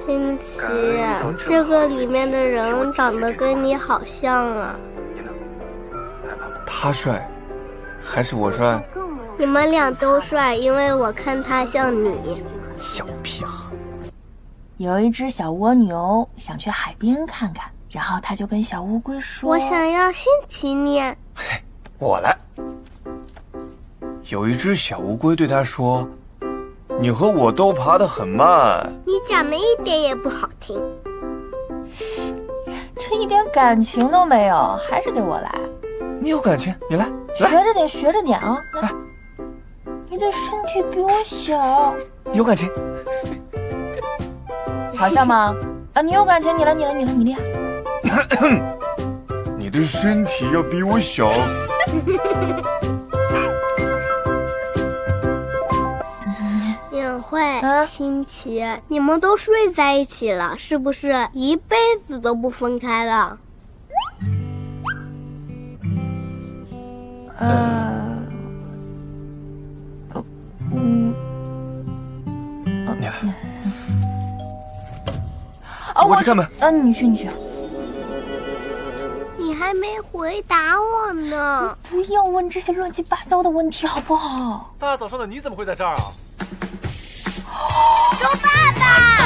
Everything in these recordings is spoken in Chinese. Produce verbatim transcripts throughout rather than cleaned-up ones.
新奇，这个里面的人长得跟你好像啊。 他帅，还是我帅？ 你们俩都帅，因为我看他像你。 小屁孩。 有一只小蜗牛想去海边看看，然后他就跟小乌龟说：“ 我想要新奇念。” 嘿，我来。有一只小乌龟对他说：“你和我都爬得很慢。” 你讲的一点也不好听。 这一点感情都没有，还是得我来。 你有感情，你来， 学着点，学着点啊！来，你的身体比我小， 有感情。 好笑吗？啊，你有感情，你来，你来，你来，你厉害。 你的身体要比我小。 隐晦、啊、新奇，你们都睡在一起了，是不是一辈子都不分开了？ 呃，嗯， 你来。 啊， 我去开门。 啊，你去，你去。 你还没回答我呢。 不要问这些乱七八糟的问题，好不好？ 大早上的，你怎么会在这儿啊？ 周爸爸。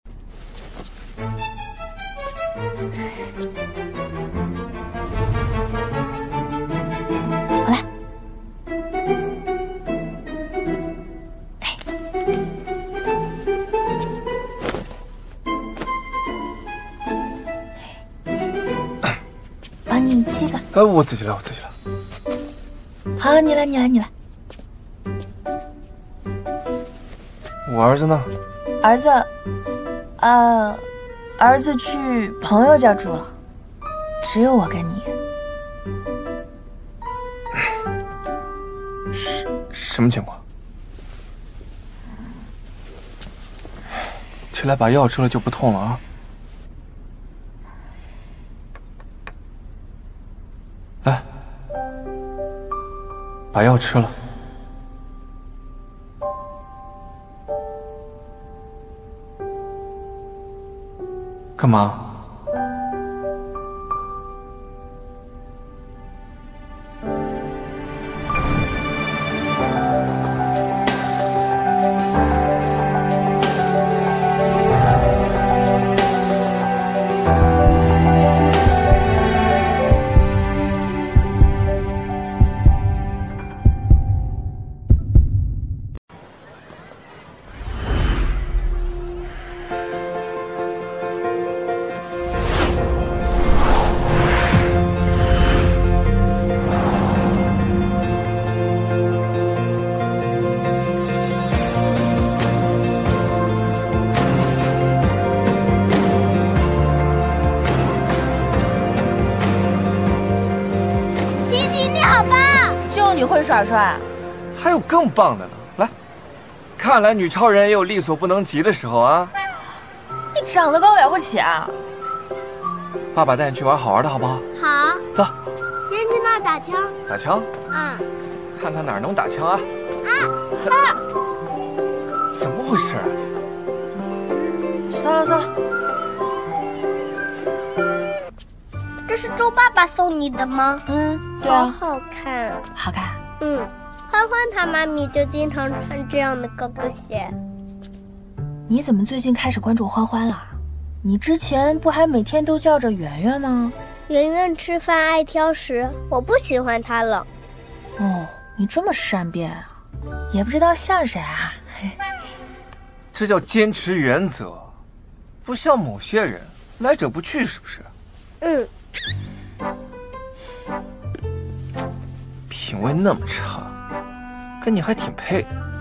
我来。帮你系个。 哎，我自己来，我自己来。 好，你来，你来，你来。 我儿子呢？ 儿子，呃，儿子去朋友家住了，只有我跟你。 什什么情况？起来把药吃了就不痛了啊！来，把药吃了。干嘛？ 你会耍帅， 还有更棒的呢！来，看来女超人也有力所不能及的时候啊！ 你长得高了不起啊！ 爸爸带你去玩好玩的，好不好？ 好， 走。 先去那打枪。 打枪？ 嗯。 看看哪儿能打枪啊？ 啊啊！ 怎么回事啊？ 算了算了。 这是周爸爸送你的吗？ 嗯，对啊。 好好看。 好看。 嗯，欢欢他妈咪就经常穿这样的高跟鞋。 你怎么最近开始关注欢欢了？你之前不还每天都叫着圆圆吗？ 圆圆吃饭爱挑食，我不喜欢她了。 哦，你这么善变啊，也不知道像谁啊？ 这叫坚持原则，不像某些人来者不拒，是不是？ 嗯。 品味那么差，跟你还挺配的。